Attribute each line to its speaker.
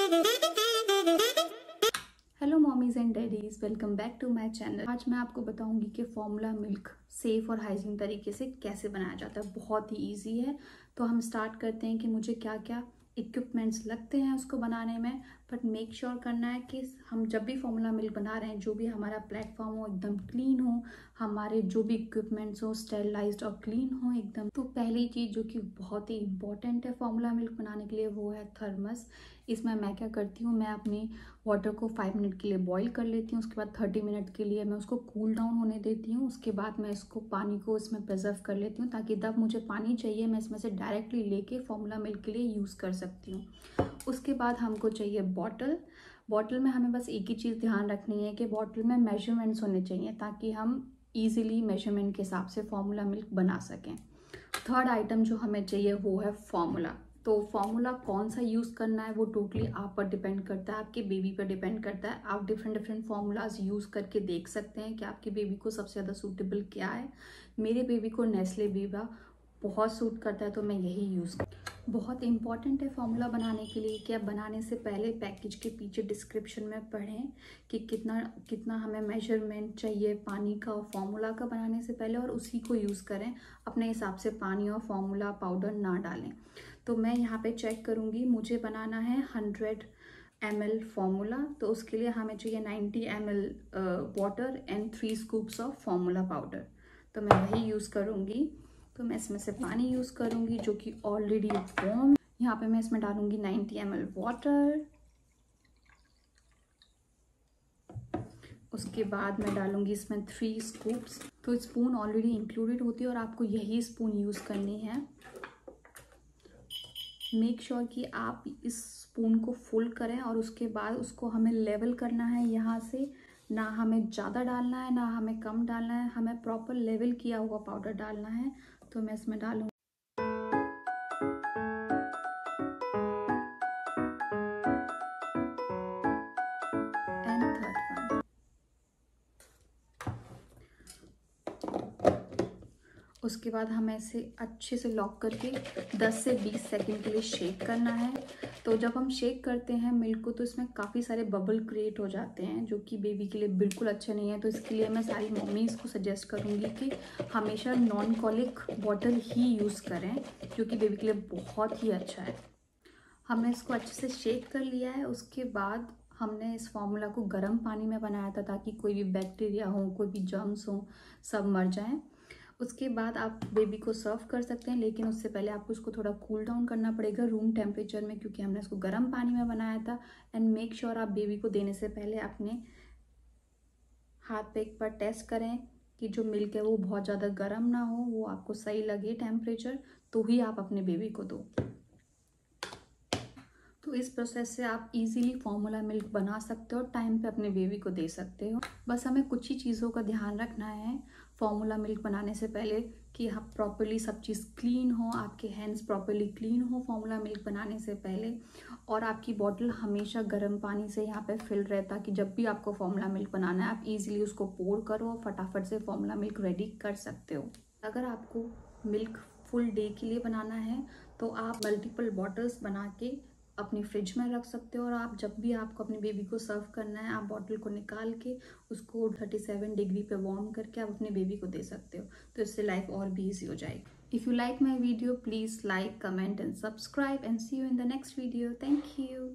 Speaker 1: Hello mommies and daddies, welcome back to my channel. आज मैं आपको बताऊंगी कि फॉर्मूला मिल्क सेफ और हाइजीन तरीके से कैसे बनाया जाता है। बहुत ही इजी है। तो हम स्टार्ट करते हैं कि मुझे क्या क्या इक्विपमेंट्स लगते हैं उसको बनाने में। बट मेक श्योर करना है कि हम जब भी फॉर्मूला मिल्क बना रहे हैं, जो भी हमारा प्लेटफॉर्म हो एकदम क्लीन हो, हमारे जो भी इक्विपमेंट्स हो स्टेरिलाइज्ड और क्लीन हो एकदम। तो पहली चीज़ जो कि बहुत ही इंपॉर्टेंट है फॉर्मूला मिल्क बनाने के लिए, वो है थर्मस। इसमें मैं क्या करती हूँ, मैं अपनी वाटर को 5 मिनट के लिए बॉईल कर लेती हूँ। उसके बाद 30 मिनट के लिए मैं उसको कूल डाउन होने देती हूँ। उसके बाद मैं इसको पानी को इसमें प्रिजर्व कर लेती हूँ, ताकि जब मुझे पानी चाहिए मैं इसमें से डायरेक्टली लेके फॉर्मूला मिल्क के लिए यूज़ कर सकती हूँ। उसके बाद हमको चाहिए बॉटल। बॉटल में हमें बस एक ही चीज़ ध्यान रखनी है कि बॉटल में मेजरमेंट्स होने चाहिए, ताकि हम ईजिली मेजरमेंट के हिसाब से फॉर्मूला मिल्क बना सकें। थर्ड आइटम जो हमें चाहिए वो है फॉर्मूला। तो फॉर्मूला कौन सा यूज़ करना है वो टोटली आप पर डिपेंड करता है, आपके बेबी पर डिपेंड करता है। आप डिफरेंट फॉर्मूलाज यूज़ करके देख सकते हैं कि आपके बेबी को सबसे ज़्यादा सूटेबल क्या है। मेरे बेबी को नेस्ले वीबा बहुत सूट करता है, तो मैं यही यूज़। बहुत इंपॉर्टेंट है फॉर्मूला बनाने के लिए कि आप बनाने से पहले पैकेज के पीछे डिस्क्रिप्शन में पढ़ें कि कितना कितना हमें मेजरमेंट चाहिए पानी का और फॉर्मूला का बनाने से पहले, और उसी को यूज़ करें। अपने हिसाब से पानी और फॉर्मूला पाउडर ना डालें। तो मैं यहाँ पे चेक करूँगी, मुझे बनाना है 100 ml फॉर्मूला, तो उसके लिए हमें चाहिए 90 ml water and 3 scoops of formula powder. तो मैं वही यूज़ करूँगी। तो मैं इसमें से पानी यूज़ करूँगी जो कि ऑलरेडी वार्म। यहाँ पे मैं इसमें डालूँगी 90 ml वाटर। उसके बाद मैं डालूँगी इसमें 3 स्कूप्स। तो स्पून ऑलरेडी इंक्लूडेड होती है और आपको यही स्पून यूज़ करनी है। मेक श्योर कि आप इस स्पून को फुल करें, और उसके बाद उसको हमें लेवल करना है यहाँ से। ना हमें ज़्यादा डालना है ना हमें कम डालना है, हमें प्रॉपर लेवल किया हुआ पाउडर डालना है। तो मैं इसमें डालूँगी एंड थर्ड वन। उसके बाद हमें इसे अच्छे से लॉक करके 10 से 20 सेकंड के लिए शेक करना है। तो जब हम शेक करते हैं मिल्क को, तो इसमें काफ़ी सारे बबल क्रिएट हो जाते हैं, जो कि बेबी के लिए बिल्कुल अच्छे नहीं है। तो इसके लिए मैं सारी मम्मीज़ को सजेस्ट करूँगी कि हमेशा नॉन कॉलिक बॉटल ही यूज़ करें, क्योंकि बेबी के लिए बहुत ही अच्छा है। हमने इसको अच्छे से शेक कर लिया है। उसके बाद हमने इस फॉर्मूला को गर्म पानी में बनाया था, ताकि कोई भी बैक्टीरिया हो, कोई भी जर्म्स हो, सब मर जाएं। उसके बाद आप बेबी को सर्व कर सकते हैं, लेकिन उससे पहले आपको इसको थोड़ा कूल डाउन करना पड़ेगा रूम टेम्परेचर में, क्योंकि हमने इसको गर्म पानी में बनाया था। एंड मेक श्योर आप बेबी को देने से पहले अपने हाथ पे एक बार टेस्ट करें कि जो मिल्क है वो बहुत ज़्यादा गर्म ना हो, वो आपको सही लगे टेम्परेचर, तो ही आप अपने बेबी को दो। तो इस प्रोसेस से आप इजीली फॉर्मूला मिल्क बना सकते हो, टाइम पे अपने बेबी को दे सकते हो। बस हमें कुछ ही चीज़ों का ध्यान रखना है फॉर्मूला मिल्क बनाने से पहले, कि आप प्रॉपरली सब चीज़ क्लीन हो, आपके हैंड्स प्रॉपरली क्लीन हो फॉर्मूला मिल्क बनाने से पहले, और आपकी बॉटल हमेशा गर्म पानी से यहाँ पे फिल रहे, ताकि जब भी आपको फॉर्मूला मिल्क बनाना है आप इजीली उसको पोर करो और फटाफट से फॉर्मूला मिल्क रेडी कर सकते हो। अगर आपको मिल्क फुल डे के लिए बनाना है तो आप मल्टीपल बॉटल्स बना के अपनी फ्रिज में रख सकते हो, और आप जब भी आपको अपने बेबी को सर्व करना है, आप बॉटल को निकाल के उसको 37 डिग्री पे वार्म करके आप अपने बेबी को दे सकते हो। तो इससे लाइफ और भी ईजी हो जाएगी। If you like my video, please like, comment and subscribe, and see you in the next video. Thank you.